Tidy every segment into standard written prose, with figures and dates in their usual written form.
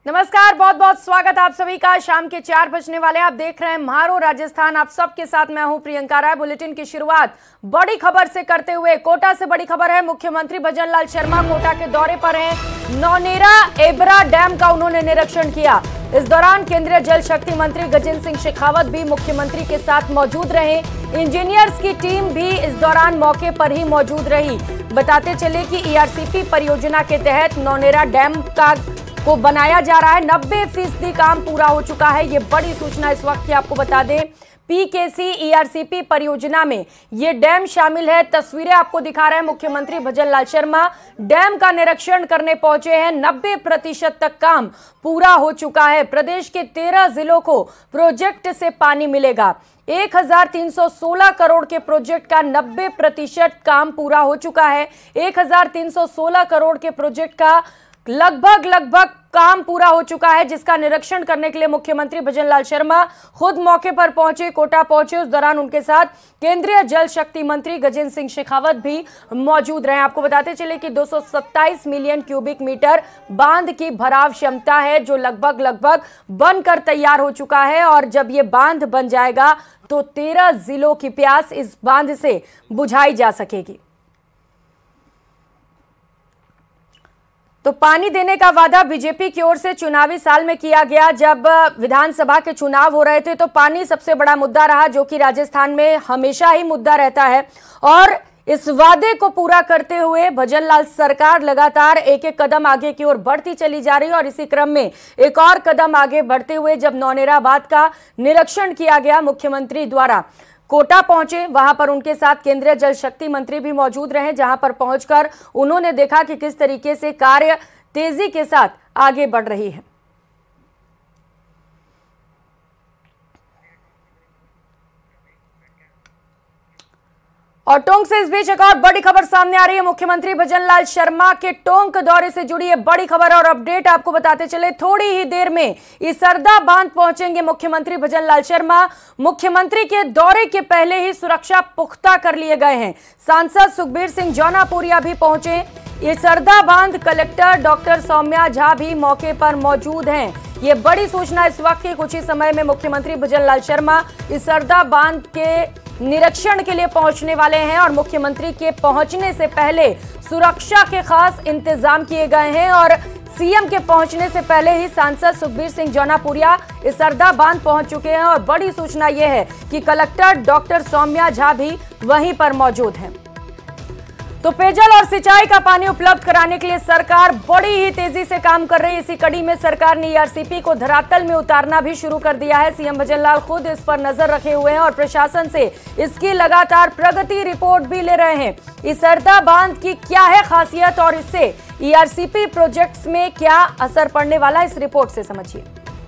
नमस्कार, बहुत बहुत स्वागत आप सभी का। शाम के 4 बजने वाले आप देख रहे हैं म्हारो राजस्थान। आप सबके साथ मैं हूं प्रियंका राय। बुलेटिन की शुरुआत बड़ी खबर से करते हुए कोटा से बड़ी खबर है। मुख्यमंत्री भजन लाल शर्मा कोटा के दौरे पर हैं। नौनेरा एबरा डैम का उन्होंने निरीक्षण किया। इस दौरान केंद्रीय जल शक्ति मंत्री गजेंद्र सिंह शेखावत भी मुख्यमंत्री के साथ मौजूद रहे। इंजीनियर्स की टीम भी इस दौरान मौके पर ही मौजूद रही। बताते चले कि ईआरसीपी परियोजना के तहत नौनेरा डैम को बनाया जा रहा है। 90% काम पूरा हो चुका है। ये बड़ी सूचना इस वक्त की आपको बता दें। पीकेसी ईआरसीपी परियोजना में ये डैम शामिल है। तस्वीरें आपको दिखा रहे हैं मुख्यमंत्री भजन लाल शर्मा। डैम का निरीक्षण करने पहुंचे हैं। 90% तक काम पूरा हो चुका है। प्रदेश के 13 जिलों को प्रोजेक्ट से पानी मिलेगा। 1316 करोड़ के प्रोजेक्ट का 90% काम पूरा हो चुका है। 1316 करोड़ के प्रोजेक्ट का लगभग काम पूरा हो चुका है, जिसका निरीक्षण करने के लिए मुख्यमंत्री भजन लाल शर्मा खुद मौके पर पहुंचे, कोटा पहुंचे। उस दौरान उनके साथ केंद्रीय जल शक्ति मंत्री गजेंद्र सिंह शेखावत भी मौजूद रहे। आपको बताते चले कि 227 मिलियन क्यूबिक मीटर बांध की भराव क्षमता है, जो लगभग बनकर तैयार हो चुका है। और जब ये बांध बन जाएगा तो 13 जिलों की प्यास इस बांध से बुझाई जा सकेगी। तो पानी देने का वादा बीजेपी की ओर से चुनावी साल में किया गया। जब विधानसभा के चुनाव हो रहे थे तो पानी सबसे बड़ा मुद्दा रहा, जो कि राजस्थान में हमेशा ही मुद्दा रहता है। और इस वादे को पूरा करते हुए भजन लाल सरकार लगातार एक कदम आगे की ओर बढ़ती चली जा रही है। और इसी क्रम में एक और कदम आगे बढ़ते हुए जब नौनेरा बांध का निरीक्षण किया गया, मुख्यमंत्री द्वारा कोटा पहुंचे, वहां पर उनके साथ केंद्रीय जल शक्ति मंत्री भी मौजूद रहे। जहां पर पहुंचकर उन्होंने देखा कि किस तरीके से कार्य तेजी के साथ आगे बढ़ रही है। और टोंक से इस बीच एक और बड़ी खबर सामने आ रही है। मुख्यमंत्री भजन लाल शर्मा के टोंक दौरे से जुड़ी है बड़ी खबर और अपडेट आपको बताते चले। थोड़ी ही देर में इसरदा बांध पहुंचेंगे मुख्यमंत्री भजन लाल शर्मा। मुख्यमंत्री के दौरे के पहले ही सुरक्षा पुख्ता कर लिए गए हैं। सांसद सुखबीर सिंह जौनापुरिया भी पहुंचे। इसरदा बांध कलेक्टर डॉक्टर सौम्या झा भी मौके पर मौजूद हैं। ये बड़ी सूचना इस वक्त की। कुछ ही समय में मुख्यमंत्री भजन लाल शर्मा इसरदा बांध के निरीक्षण के लिए पहुंचने वाले हैं। और मुख्यमंत्री के पहुंचने से पहले सुरक्षा के खास इंतजाम किए गए हैं। और सीएम के पहुंचने से पहले ही सांसद सुखबीर सिंह जौनापुरिया इसरदा बांध पहुंच चुके हैं। और बड़ी सूचना यह है कि कलेक्टर डॉक्टर सौम्या झा भी वहीं पर मौजूद हैं। तो पेयजल और सिंचाई का पानी उपलब्ध कराने के लिए सरकार बड़ी ही तेजी से काम कर रही है। इसी कड़ी में सरकार ने ईआरसीपी को धरातल में उतारना भी शुरू कर दिया है। सीएम भजन लाल खुद इस पर नजर रखे हुए हैं और प्रशासन से इसकी लगातार प्रगति रिपोर्ट भी ले रहे हैं। इसरदा बांध की क्या है खासियत और इससे ईआरसीपी प्रोजेक्ट्स में क्या असर पड़ने वाला, इस रिपोर्ट से समझिए।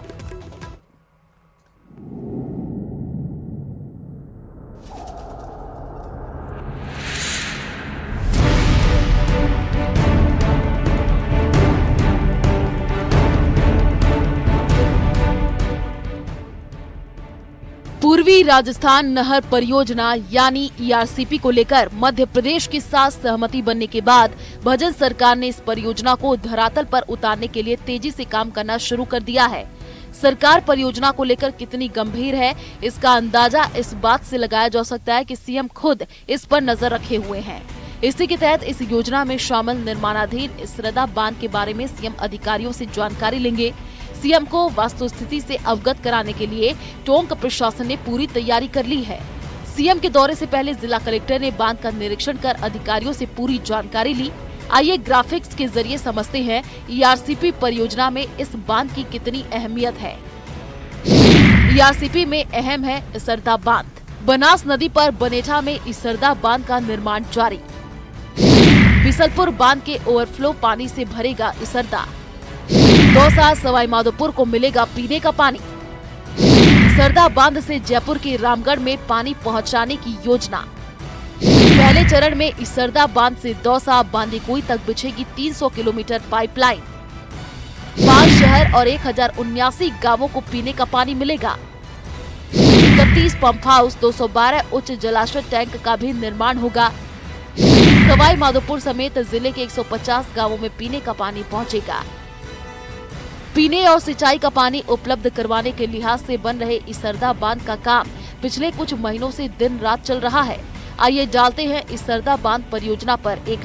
पूर्वी राजस्थान नहर परियोजना यानी ईआरसीपी को लेकर मध्य प्रदेश के साथ सहमति बनने के बाद भजन सरकार ने इस परियोजना को धरातल पर उतारने के लिए तेजी से काम करना शुरू कर दिया है। सरकार परियोजना को लेकर कितनी गंभीर है, इसका अंदाजा इस बात से लगाया जा सकता है कि सीएम खुद इस पर नजर रखे हुए हैं। इसी के तहत इस योजना में शामिल निर्माणाधीन इसरदा बांध के बारे में सीएम अधिकारियों से जानकारी लेंगे। सीएम को वास्तुस्थिति से अवगत कराने के लिए टोंक प्रशासन ने पूरी तैयारी कर ली है। सीएम के दौरे से पहले जिला कलेक्टर ने बांध का निरीक्षण कर अधिकारियों से पूरी जानकारी ली। आइए ग्राफिक्स के जरिए समझते हैं ईआरसीपी परियोजना में इस बांध की कितनी अहमियत है। ईआरसीपी में अहम है इसरदा बांध। बनास नदी पर बनेठा में इसरदा बांध का निर्माण जारी। बिसलपुर बांध के ओवरफ्लो पानी से भरेगा इसरदा। दौसा सवाई माधोपुर को मिलेगा पीने का पानी। इसरदा बांध से जयपुर के रामगढ़ में पानी पहुंचाने की योजना। पहले चरण में इसरदा बांध से दौसा बांदीकुई तक बिछेगी 300 किलोमीटर पाइपलाइन। 5 शहर और 1079 गांवों को पीने का पानी मिलेगा। 31 पंप हाउस, 212 उच्च जलाशय टैंक का भी निर्माण होगा। सवाई माधोपुर समेत जिले के 150 गांवों में पीने का पानी पहुंचेगा। पीने और सिंचाई का पानी उपलब्ध करवाने के लिहाज से बन रहे इसरदा बांध का काम पिछले कुछ महीनों से दिन रात चल रहा है। आइए डालते हैं इसरदा बांध परियोजना पर एक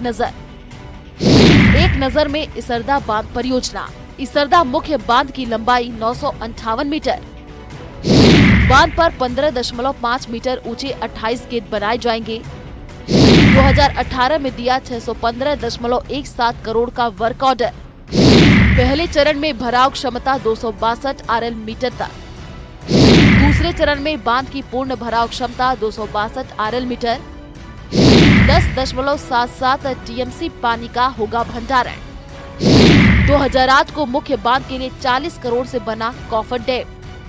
नजर में इसरदा बांध परियोजना। इसरदा मुख्य बांध की लंबाई 958 मीटर। बांध पर 15.5 मीटर ऊंचे 28 गेट बनाए जाएंगे। 2018 में दिया 615.17 करोड़ का वर्क ऑर्डर। पहले चरण में भराव क्षमता 262 RL मीटर तक। दूसरे चरण में बांध की पूर्ण भराव क्षमता 262 RL मीटर। 10.77 TMC पानी का होगा भंडारण। 2008 को मुख्य बांध के लिए 40 करोड़ से बना कॉफर डैम।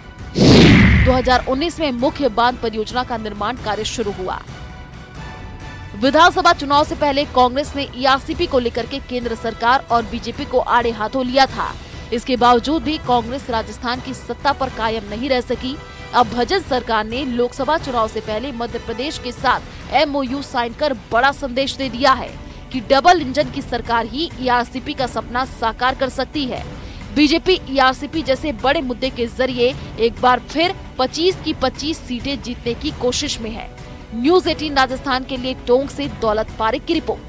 2019 में मुख्य बांध परियोजना का निर्माण कार्य शुरू हुआ। विधानसभा चुनाव से पहले कांग्रेस ने ERCP को लेकर के केंद्र सरकार और बीजेपी को आड़े हाथों लिया था। इसके बावजूद भी कांग्रेस राजस्थान की सत्ता पर कायम नहीं रह सकी। अब भजन सरकार ने लोकसभा चुनाव से पहले मध्य प्रदेश के साथ MOU साइन कर बड़ा संदेश दे दिया है कि डबल इंजन की सरकार ही ERCP का सपना साकार कर सकती है। बीजेपी ERCP जैसे बड़े मुद्दे के जरिए एक बार फिर 25 की 25 सीटें जीतने की कोशिश में है। न्यूज़ 18 राजस्थान के लिए टोंक से दौलत पारिक की रिपोर्ट।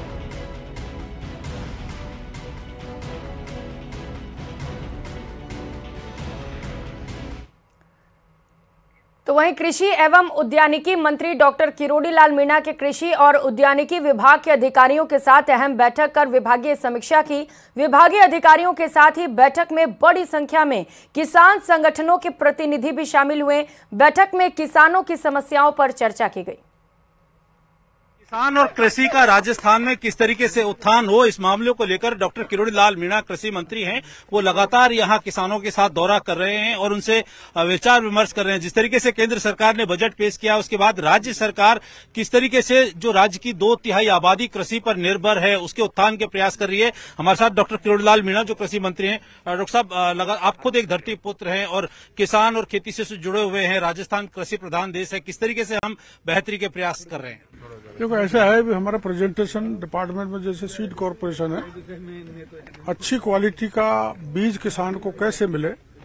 तो वहीं कृषि एवं उद्यानिकी मंत्री डॉक्टर किरोड़ी लाल मीणा के कृषि और उद्यानिकी विभाग के अधिकारियों के साथ अहम बैठक कर विभागीय समीक्षा की। विभागीय अधिकारियों के साथ ही बैठक में बड़ी संख्या में किसान संगठनों के प्रतिनिधि भी शामिल हुए। बैठक में किसानों की समस्याओं पर चर्चा की गई। किसान और कृषि का राजस्थान में किस तरीके से उत्थान हो, इस मामले को लेकर डॉक्टर किरोड़ी लाल मीणा कृषि मंत्री हैं, वो लगातार यहां किसानों के साथ दौरा कर रहे हैं और उनसे विचार विमर्श कर रहे हैं। जिस तरीके से केंद्र सरकार ने बजट पेश किया, उसके बाद राज्य सरकार किस तरीके से जो राज्य की 2/3 आबादी कृषि पर निर्भर है, उसके उत्थान के प्रयास कर रही है। हमारे साथ डॉक्टर किरोड़ी लाल मीणा जो कृषि मंत्री हैं। डॉक्टर साहब, आप खुद एक धरती पुत्र हैं और किसान और खेती से जुड़े हुए हैं। राजस्थान कृषि प्रधान देश है, किस तरीके से हम बेहतरी के प्रयास कर रहे हैं? देखो, ऐसा है भी हमारा प्रेजेंटेशन डिपार्टमेंट में जैसे सीड कॉर्पोरेशन है, अच्छी क्वालिटी का बीज किसान को कैसे मिले,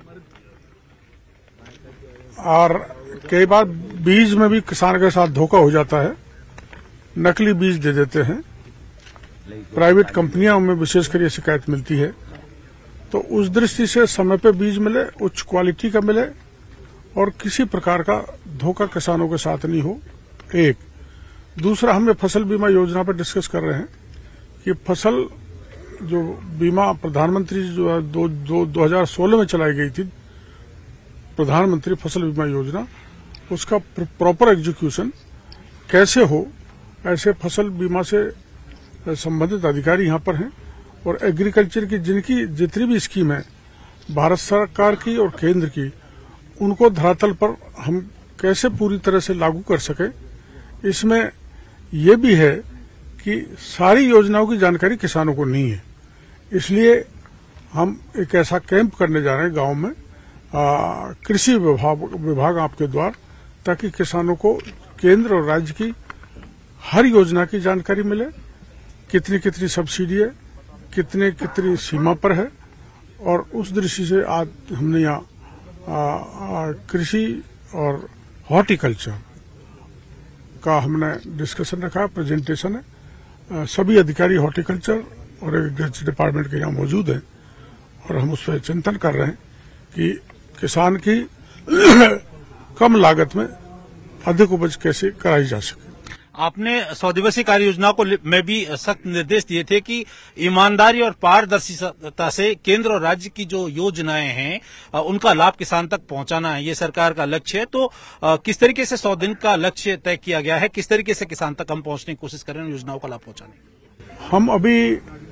और कई बार बीज में भी किसान के साथ धोखा हो जाता है, नकली बीज दे देते हैं। प्राइवेट कंपनियों में विशेषकर ये शिकायत मिलती है। तो उस दृष्टि से समय पे बीज मिले, उच्च क्वालिटी का मिले और किसी प्रकार का धोखा किसानों के साथ नहीं हो। एक दूसरा, हम फसल बीमा योजना पर डिस्कस कर रहे हैं कि फसल जो बीमा प्रधानमंत्री जो 2016 में चलाई गई थी, प्रधानमंत्री फसल बीमा योजना, उसका प्रॉपर एग्जीक्यूशन कैसे हो, ऐसे फसल बीमा से संबंधित अधिकारी यहाँ पर हैं। और एग्रीकल्चर की जिनकी जितनी भी स्कीम है भारत सरकार की और केंद्र की, उनको धरातल पर हम कैसे पूरी तरह से लागू कर सके। इसमें ये भी है कि सारी योजनाओं की जानकारी किसानों को नहीं है, इसलिए हम एक ऐसा कैंप करने जा रहे हैं गांव में कृषि विभाग आपके द्वारा, ताकि किसानों को केंद्र और राज्य की हर योजना की जानकारी मिले, कितनी कितनी सब्सिडी है, कितनी सीमा पर है। और उस दृष्टि से आज हमने यहाँ कृषि और हॉर्टिकल्चर का हमने डिस्कशन रखा, प्रेजेंटेशन है। सभी अधिकारी हॉर्टिकल्चर और एग्रीकल्चर डिपार्टमेंट के यहाँ मौजूद हैं और हम उस पर चिंतन कर रहे हैं कि किसान की कम लागत में अधिक उपज कैसे कराई जा सके। आपने 100 दिवसीय कार्य योजना को में भी सख्त निर्देश दिए थे कि ईमानदारी और पारदर्शिता से केंद्र और राज्य की जो योजनाएं हैं उनका लाभ किसान तक पहुंचाना है, ये सरकार का लक्ष्य है। तो किस तरीके से 100 दिन का लक्ष्य तय किया गया है, किस तरीके से किसान तक हम पहुंचने की कोशिश कर रहे हैं योजनाओं का लाभ पहुंचाने? हम अभी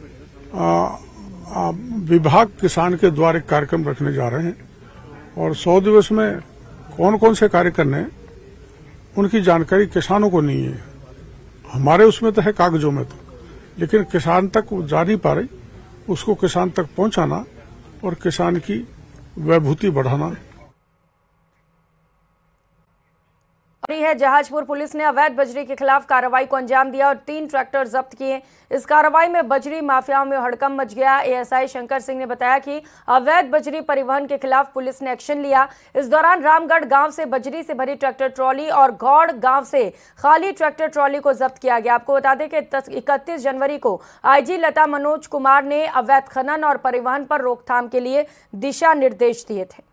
विभाग किसान के द्वारा एक कार्यक्रम रखने जा रहे हैं और 100 दिवस में कौन कौन से कार्य करने हैं उनकी जानकारी किसानों को नहीं है। हमारे उसमें तो है कागजों में तो, लेकिन किसान तक वो जा नहीं पा रही, उसको किसान तक पहुंचाना और किसान की वैभूति बढ़ाना। है जहाजपुर पुलिस ने अवैध बजरी के खिलाफ कार्रवाई को अंजाम दिया और 3 ट्रैक्टर जब्त किए। इस कार्रवाई में बजरी माफियाओं में हड़कंप मच गया। एएसआई शंकर सिंह ने बताया कि अवैध बजरी परिवहन के खिलाफ पुलिस ने एक्शन लिया। इस दौरान रामगढ़ गांव से बजरी से भरी ट्रैक्टर ट्रॉली और गौड़ गांव से खाली ट्रैक्टर ट्रॉली को जब्त किया गया। आपको बता दें कि 31 जनवरी को आईजी लता मनोज कुमार ने अवैध खनन और परिवहन पर रोकथाम के लिए दिशा निर्देश दिए थे।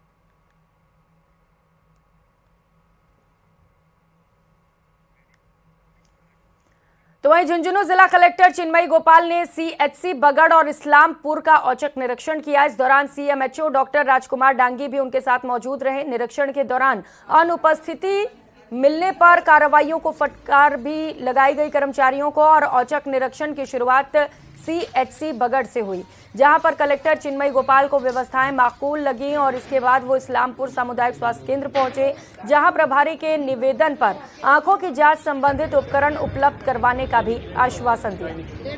तो वहीं झुंझुनू जिला कलेक्टर चिन्मयी गोपाल ने सीएचसी बगड़ और इस्लामपुर का औचक निरीक्षण किया। इस दौरान सीएमएचओ डॉक्टर राजकुमार डांगी भी उनके साथ मौजूद रहे। निरीक्षण के दौरान अनुपस्थिति मिलने पर कार्रवाइयों को फटकार भी लगाई गई कर्मचारियों को और औचक निरीक्षण की शुरुआत सीएचसी बगड़ से हुई, जहां पर कलेक्टर चिन्मयी गोपाल को व्यवस्थाएं माकूल लगी और इसके बाद वो इस्लामपुर सामुदायिक स्वास्थ्य केंद्र पहुंचे, जहां प्रभारी के निवेदन पर आंखों की जांच संबंधित उपकरण उपलब्ध करवाने का भी आश्वासन दिया।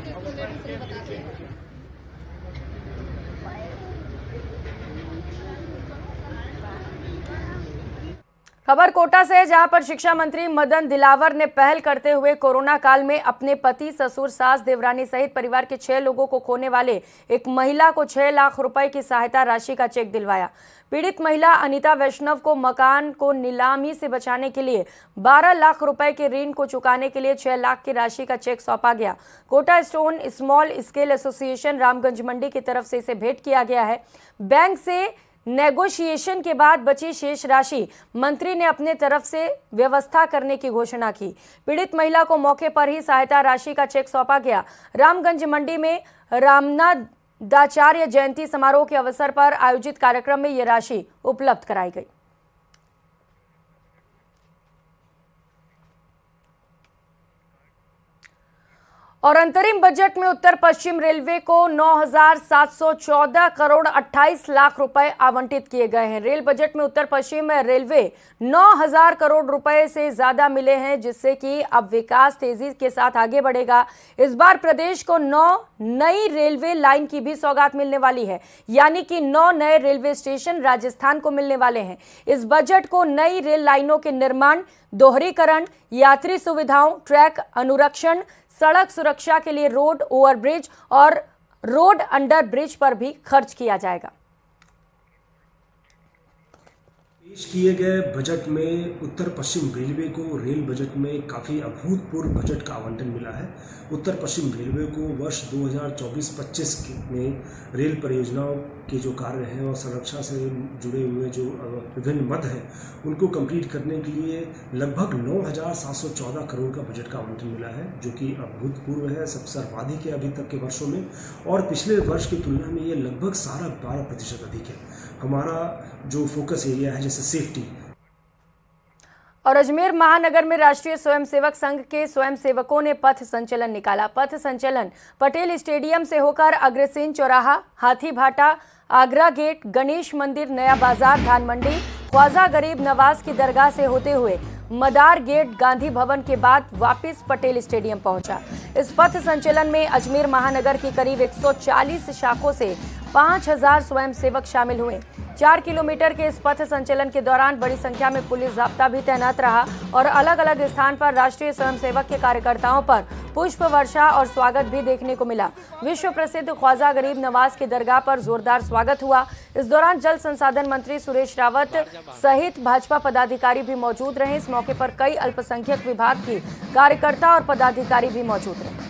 खबर कोटा से है, जहां पर शिक्षा मंत्री मदन दिलावर ने पहल करते हुए कोरोना काल में अपने पति, ससुर, सास, देवरानी सहित परिवार के 6 लोगों को खोने वाले एक महिला को 6 लाख रुपए की सहायता राशि का चेक दिलवाया। पीड़ित महिला अनीता वैष्णव को मकान को नीलामी से बचाने के लिए 12 लाख रुपए के ऋण को चुकाने के लिए 6 लाख की राशि का चेक सौंपा गया। Kota stone small scale association Ramganj Mandi की तरफ से इसे भेंट किया गया है। बैंक से नेगोशिएशन के बाद बची शेष राशि मंत्री ने अपने तरफ से व्यवस्था करने की घोषणा की। पीड़ित महिला को मौके पर ही सहायता राशि का चेक सौंपा गया। रामगंज मंडी में रामनादाचार्य जयंती समारोह के अवसर पर आयोजित कार्यक्रम में यह राशि उपलब्ध कराई गई। और अंतरिम बजट में उत्तर पश्चिम रेलवे को 9,714 करोड़ 28 लाख रुपए आवंटित किए गए हैं। रेल बजट में उत्तर पश्चिम रेलवे 9,000 करोड़ रुपए से ज्यादा मिले हैं, जिससे कि अब विकास तेजी के साथ आगे बढ़ेगा। इस बार प्रदेश को 9 नई रेलवे लाइन की भी सौगात मिलने वाली है, यानी कि 9 नए रेलवे स्टेशन राजस्थान को मिलने वाले हैं। इस बजट को नई रेल लाइनों के निर्माण, दोहरीकरण, यात्री सुविधाओं, ट्रैक अनुरक्षण, सड़क सुरक्षा के लिए रोड ओवरब्रिज और रोड अंडर ब्रिज पर भी खर्च किया जाएगा। पेश किए गए बजट में उत्तर पश्चिम रेलवे को रेल बजट में काफ़ी अभूतपूर्व बजट का आवंटन मिला है। उत्तर पश्चिम रेलवे को वर्ष 2024-25 में रेल परियोजनाओं के जो कार्य हैं और संरक्षा से जुड़े हुए जो विभिन्न मद हैं उनको कंप्लीट करने के लिए लगभग 9,714 करोड़ का बजट का आवंटन मिला है, जो कि अभूतपूर्व है, सब सर्वाधिक है अभी तक के वर्षों में, और पिछले वर्ष की तुलना में ये लगभग 12% अधिक है। हमारा जो फोकस एरिया है जैसे सेफ्टी। और अजमेर महानगर में राष्ट्रीय स्वयंसेवक संघ के स्वयंसेवकों ने पथ संचलन निकाला। पथ संचलन पटेल स्टेडियम से होकर अग्रसेन चौराहा, हाथी भाटा, आगरा गेट, गणेश मंदिर, नया बाजार, धान मंडी, ख्वाजा गरीब नवाज की दरगाह से होते हुए मदार गेट, गांधी भवन के बाद वापस पटेल स्टेडियम पहुंचा। इस पथ संचलन में अजमेर महानगर की करीब 140 शाखों से 5,000 स्वयंसेवक शामिल हुए। 4 किलोमीटर के इस पथ संचलन के दौरान बड़ी संख्या में पुलिस जाब्ता भी तैनात रहा और अलग अलग स्थान पर राष्ट्रीय स्वयंसेवक के कार्यकर्ताओं पर पुष्प वर्षा और स्वागत भी देखने को मिला। विश्व प्रसिद्ध ख्वाजा गरीब नवाज की दरगाह पर जोरदार स्वागत हुआ। इस दौरान जल संसाधन मंत्री सुरेश रावत सहित भाजपा पदाधिकारी भी मौजूद रहे। इस मौके पर कई अल्पसंख्यक विभाग की कार्यकर्ता और पदाधिकारी भी मौजूद रहे।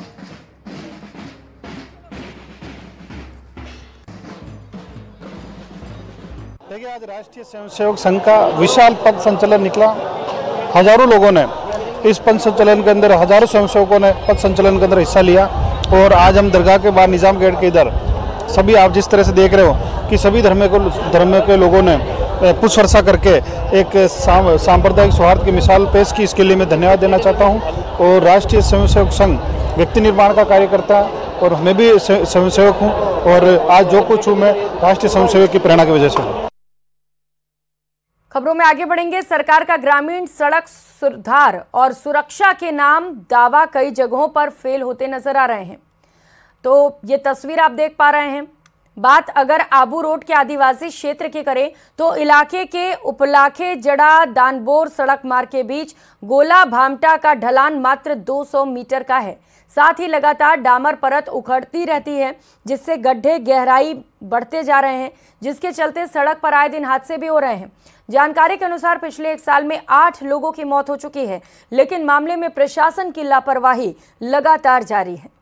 देखिए, आज राष्ट्रीय स्वयंसेवक संघ का विशाल पथ संचलन निकला। हजारों लोगों ने इस पथ संचलन के अंदर, हजारों स्वयंसेवकों ने पथ संचलन के अंदर हिस्सा लिया। और आज हम दरगाह के बाहर निजाम गेट के इधर सभी, आप जिस तरह से देख रहे हो कि सभी धर्म के लोगों ने पुष्प वर्षा करके एक सांप्रदायिक सौहार्द की मिसाल पेश की। इसके लिए मैं धन्यवाद देना चाहता हूँ। और राष्ट्रीय स्वयंसेवक संघ व्यक्ति निर्माण का कार्यकर्ता है और मैं भी स्वयंसेवक हूँ, और आज जो कुछ हूँ मैं राष्ट्रीय स्वयंसेवक की प्रेरणा की वजह से हूँ। खबरों में आगे बढ़ेंगे। सरकार का ग्रामीण सड़क सुधार और सुरक्षा के नाम दावा कई जगहों पर फेल होते नजर आ रहे हैं। तो ये तस्वीर आप देख पा रहे हैं, बात अगर आबू रोड के आदिवासी क्षेत्र की करें तो इलाके के उपलाखे जड़ा दानबोर सड़क मार्ग के बीच गोला भामटा का ढलान मात्र 200 मीटर का है। साथ ही लगातार डामर परत उखड़ती रहती है, जिससे गड्ढे गहराई बढ़ते जा रहे हैं, जिसके चलते सड़क पर आए दिन हादसे भी हो रहे हैं। जानकारी के अनुसार पिछले 1 साल में 8 लोगों की मौत हो चुकी है, लेकिन मामले में प्रशासन की लापरवाही लगातार जारी है।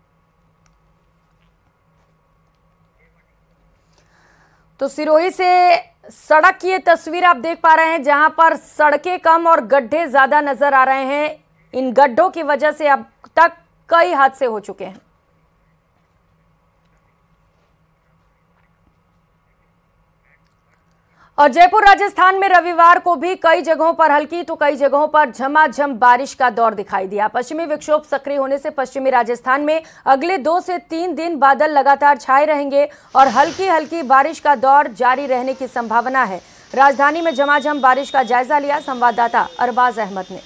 तो सिरोही से सड़क की ये तस्वीर आप देख पा रहे हैं, जहां पर सड़कें कम और गड्ढे ज्यादा नजर आ रहे हैं। इन गड्ढों की वजह से अब तक कई हादसे हो चुके हैं। और जयपुर राजस्थान में रविवार को भी कई जगहों पर हल्की तो कई जगहों पर झमाझम बारिश का दौर दिखाई दिया। पश्चिमी विक्षोभ सक्रिय होने से पश्चिमी राजस्थान में अगले 2 से 3 दिन बादल लगातार छाए रहेंगे और हल्की हल्की बारिश का दौर जारी रहने की संभावना है। राजधानी में झमाझम बारिश का जायजा लिया संवाददाता अरबाज अहमद ने।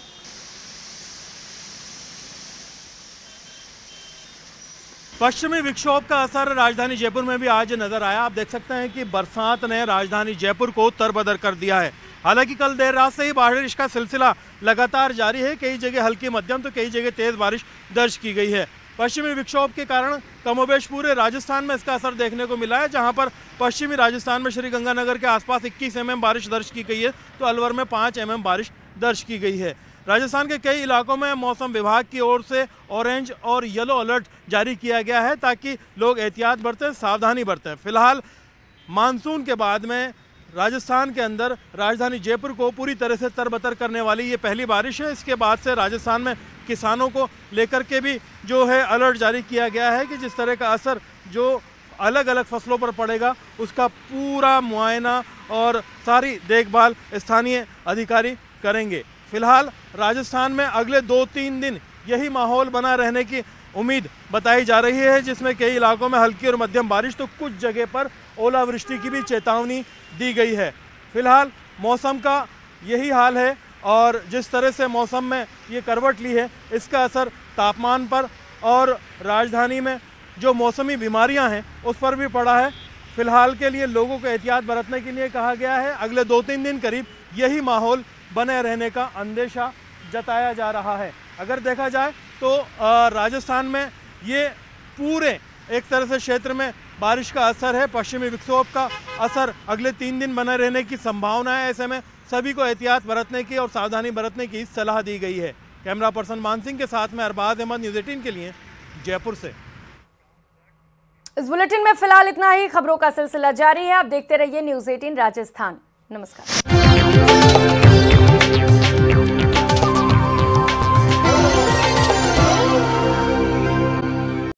पश्चिमी विक्षोभ का असर राजधानी जयपुर में भी आज नजर आया। आप देख सकते हैं कि बरसात ने राजधानी जयपुर को तरबदर कर दिया है। हालांकि कल देर रात से ही बारिश का सिलसिला लगातार जारी है। कई जगह हल्की मध्यम तो कई जगह तेज बारिश दर्ज की गई है। पश्चिमी विक्षोभ के कारण कमोबेश पूरे राजस्थान में इसका असर देखने को मिला है, जहां पर पश्चिमी राजस्थान में श्रीगंगानगर के आसपास 21 mm बारिश दर्ज की गई है, तो अलवर में 5 mm बारिश दर्ज की गई है। राजस्थान के कई इलाकों में मौसम विभाग की ओर से ऑरेंज और येलो अलर्ट जारी किया गया है, ताकि लोग एहतियात बरतें, सावधानी बरतें। फिलहाल मानसून के बाद में राजस्थान के अंदर राजधानी जयपुर को पूरी तरह से तरबतर करने वाली ये पहली बारिश है। इसके बाद से राजस्थान में किसानों को लेकर के भी जो है अलर्ट जारी किया गया है कि जिस तरह का असर जो अलग अलग फसलों पर पड़ेगा उसका पूरा मुआयना और सारी देखभाल स्थानीय अधिकारी करेंगे। फिलहाल राजस्थान में अगले 2-3 दिन यही माहौल बना रहने की उम्मीद बताई जा रही है, जिसमें कई इलाकों में हल्की और मध्यम बारिश तो कुछ जगह पर ओलावृष्टि की भी चेतावनी दी गई है। फिलहाल मौसम का यही हाल है और जिस तरह से मौसम में ये करवट ली है, इसका असर तापमान पर और राजधानी में जो मौसमी बीमारियां हैं उस पर भी पड़ा है। फिलहाल के लिए लोगों को एहतियात बरतने के लिए कहा गया है। अगले 2-3 दिन करीब यही माहौल बने रहने का अंदेशा जताया जा रहा है। अगर देखा जाए तो राजस्थान में ये पूरे एक तरह से क्षेत्र में बारिश का असर है। पश्चिमी विक्षोभ का असर अगले 3 दिन बने रहने की संभावना है। ऐसे में सभी को एहतियात बरतने की और सावधानी बरतने की सलाह दी गई है। कैमरा पर्सन मान सिंह के साथ में अरबाज अहमद, न्यूज़ 18 के लिए जयपुर से। इस बुलेटिन में फिलहाल इतना ही। खबरों का सिलसिला जारी है, आप देखते रहिए न्यूज़ 18 राजस्थान। नमस्कार।